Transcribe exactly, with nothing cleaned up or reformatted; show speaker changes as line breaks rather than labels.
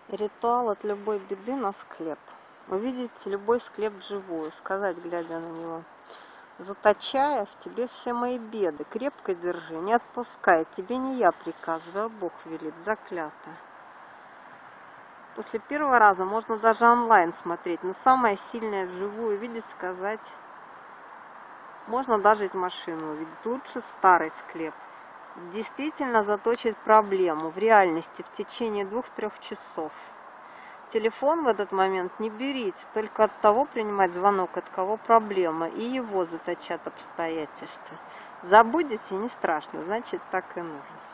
Ритуал от любой беды на склеп. Увидеть любой склеп вживую, сказать, глядя на него: заточая в тебе все мои беды, крепко держи, не отпускай, тебе не я приказываю, а Бог велит, заклято. После первого раза можно даже онлайн смотреть, но самое сильное вживую видеть, сказать, можно даже из машины увидеть. Лучше старый склеп. Действительно заточит проблему в реальности в течение двух-трех часов. Телефон в этот момент не берите, только от того принимать звонок, от кого проблема, и его заточат обстоятельства. Забудете, не страшно, значит так и нужно.